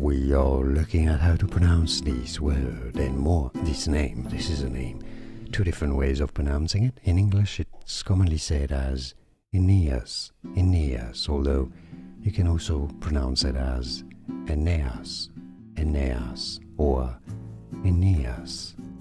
we are looking at how to pronounce this word and more, this name. This is a name. Two different ways of pronouncing it. In English, it's commonly said as Eneas, Eneas, although you can also pronounce it as Eneas, Eneas, or Eneas.